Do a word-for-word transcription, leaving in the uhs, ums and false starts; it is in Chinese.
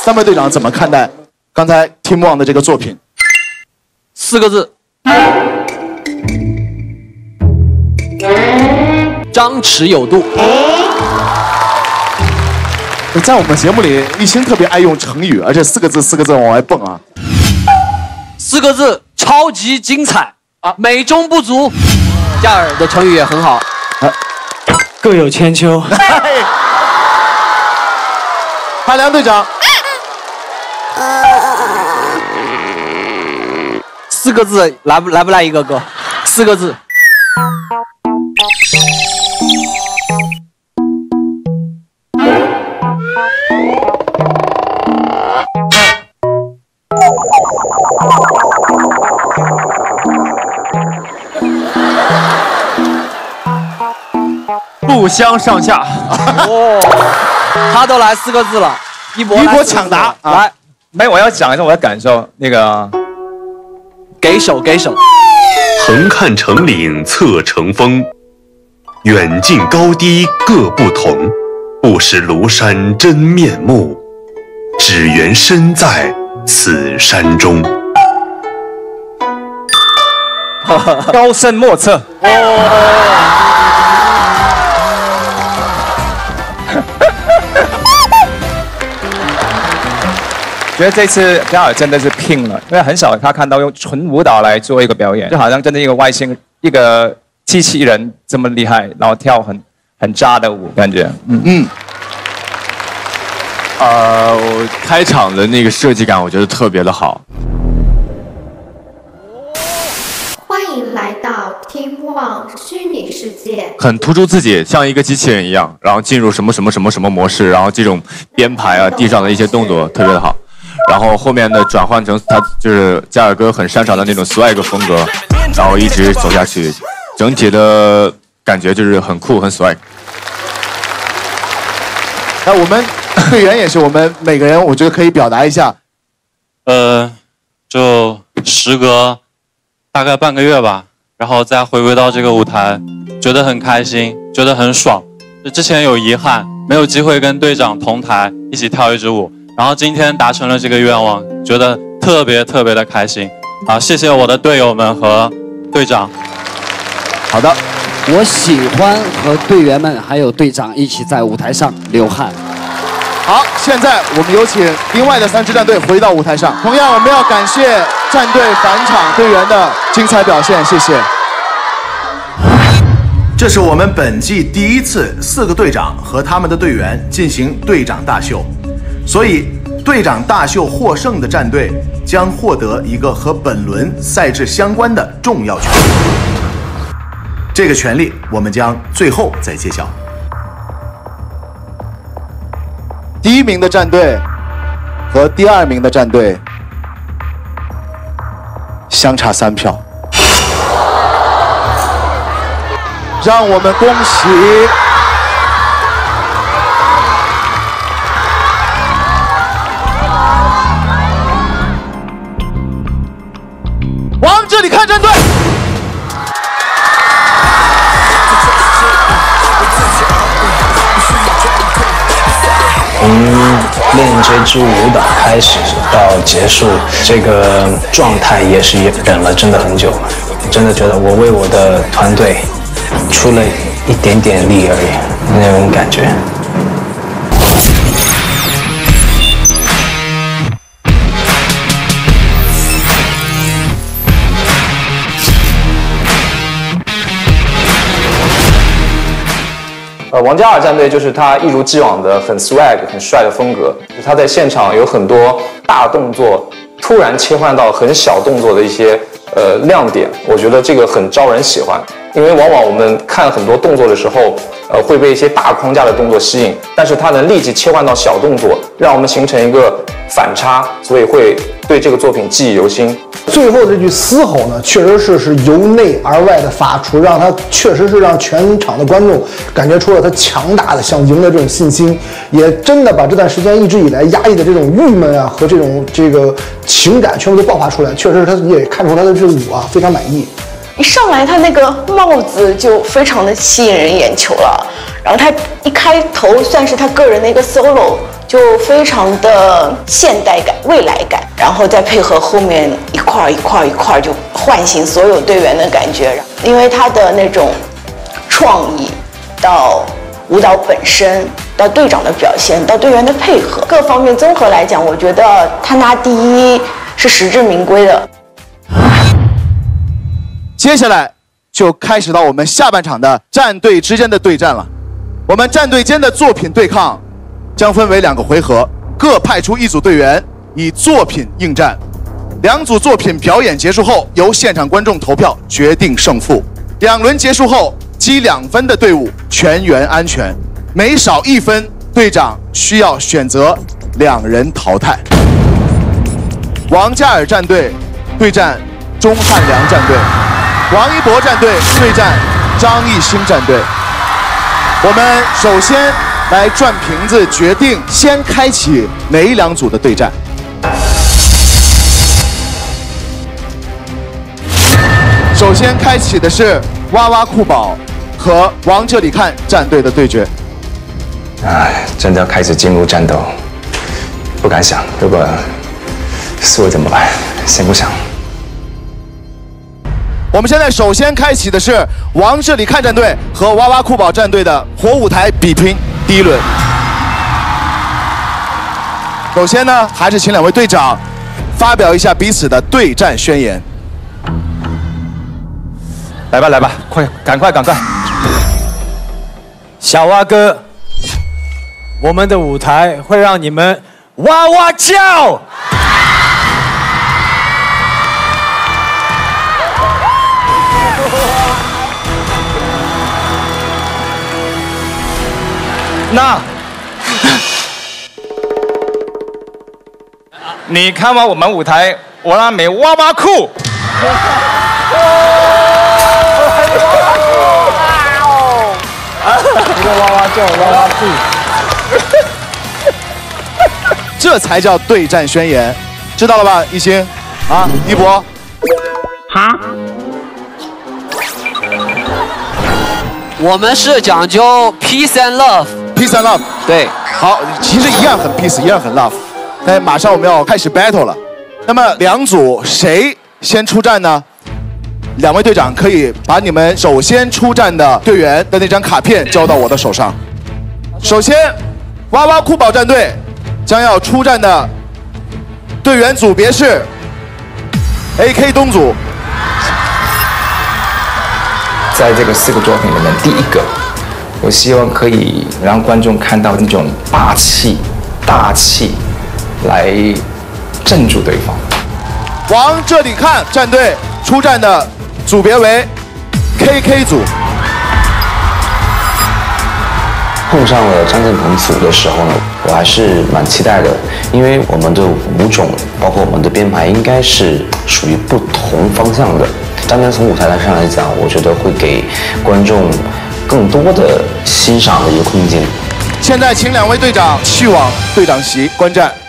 三位队长怎么看待刚才 Team One 的这个作品？ 四个字：张弛有度。 在我们节目里，一星特别爱用成语，而且四个字四个字往外蹦啊。 四个字：超级精彩啊，美中不足。嘉尔的成语也很好，啊、 各有千秋。 海良队长， 四个字来不来不来一个哥？四个字。 不相上下。 哦，他都来四个字了，一博一博抢答啊！来，没，我要讲一下我的感受。那个， 给手给手。 横看成岭侧成峰，远近高低各不同。不识庐山真面目，只缘身在此山中。 高深莫测。哦。觉得这次嘉尔真的是拼了，因为很少他看到用纯舞蹈来做一个表演，就好像真的一个外星一个机器人这么厉害，然后跳很很渣的舞，感觉。嗯嗯。 呃，我开场的那个设计感，我觉得特别的好。 欢迎来到 Team One 虚拟世界， 很突出自己，像一个机器人一样，然后进入什么什么什么什么模式，然后这种编排啊，地上的一些动作特别的好。然后后面的转换成他就是嘉尔哥很擅长的那种 swag 风格，然后一直走下去，整体的感觉就是很酷很 swag。 那我们队员也是，我们每个人我觉得可以表达一下。 呃，就时隔大概半个月吧，然后再回归到这个舞台，觉得很开心，觉得很爽。就之前有遗憾，没有机会跟队长同台一起跳一支舞。然后今天达成了这个愿望，觉得特别特别的开心，啊！谢谢我的队友们和队长。 好的， 我喜欢和队员们还有队长一起在舞台上流汗。 好，现在我们有请另外的三支战队回到舞台上。同样，我们要感谢战队返场队员的精彩表现，谢谢。 这是我们本季第一次四个队长和他们的队员进行队长大秀。所以，队长大秀获胜的战队将获得一个和本轮赛制相关的重要权利。这个权利我们将最后再揭晓。 第一名的战队和第二名的战队相差三票，让我们恭喜。往这里看战队， 从练这支舞蹈开始到结束，这个状态也是忍了真的很久，真的觉得我为我的团队出了一点点力而已，那种感觉。 呃，王嘉尔战队就是他一如既往的很 swag 很帅的风格，就是他在现场有很多大动作，突然切换到很小动作的一些呃亮点，我觉得这个很招人喜欢。因为往往我们看很多动作的时候，呃会被一些大框架的动作吸引，但是他能立即切换到小动作，让我们形成一个反差，所以会对这个作品记忆犹新。 最后这句嘶吼呢，确实是是由内而外的发出，让他确实是让全场的观众感觉出了他强大的想赢的这种信心，也真的把这段时间一直以来压抑的这种郁闷啊和这种这个情感全部都爆发出来。确实，他也看出他的这舞啊非常满意。 一上来他那个帽子就非常的吸引人眼球了， 然后他一开头算是他个人的一个 solo， 就非常的现代感、未来感，然后再配合后面一块一块一块就唤醒所有队员的感觉。因为他的那种创意到舞蹈本身，到队长的表现，到队员的配合，各方面综合来讲，我觉得他拿第一是实至名归的。 接下来就开始到我们下半场的战队之间的对战了。我们战队间的作品对抗将分为两个回合，各派出一组队员以作品应战。两组作品表演结束后，由现场观众投票决定胜负。两轮结束后，积两分的队伍全员安全，每少一分，队长需要选择两人淘汰。王嘉尔战队对战钟汉良战队，王一博战队对战张艺兴战队。我们首先来转瓶子，决定先开启哪两组的对战。首先开启的是哇哇酷宝和王这里看战队的对决。 哎，真的要开始进入战斗，不敢想，如果输了怎么办？先不想。 我们现在首先开启的是王这里看战队和哇哇酷宝战队的活舞台比拼第一轮。首先呢，还是请两位队长发表一下彼此的对战宣言。 来吧，来吧，快，赶快，赶快！ 小蛙哥，我们的舞台会让你们哇哇叫。 那，你看完我们舞台，我让你哇哇酷。 一个哇哇叫，哇哇酷， 这才叫对战宣言，知道了吧？一星，啊，一博， 哈。我们是讲究 peace and love。Peace and love， 对， 好，其实一样很 peace， 一样很 love。但马上我们要开始 battle 了。那么两组谁先出战呢？两位队长可以把你们首先出战的队员的那张卡片交到我的手上。首先，哇哇酷宝战队将要出战的队员组别是 A K 东组。 在这个四个作品里面，第一个，我希望可以让观众看到那种霸气、大气，来镇住对方。 往这里看战队出战的组别为 K K 组。 碰上了张振鹏组的时候呢，我还是蛮期待的，因为我们的舞种，包括我们的编排，应该是属于不同方向的。单单从舞台上来讲，我觉得会给观众更多的欣赏的一个空间。 现在请两位队长去往队长席观战。